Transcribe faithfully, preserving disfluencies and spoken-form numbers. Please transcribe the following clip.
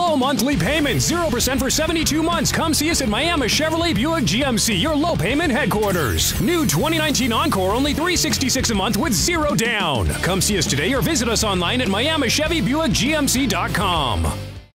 low monthly payments, zero percent for seventy-two months. Come see us at Miami Chevrolet Buick G M C, your low payment headquarters. New twenty nineteen Encore, only three hundred sixty-six dollars a month with zero down. Come see us today or visit us online at Miami Chevy Buick G M C dot com.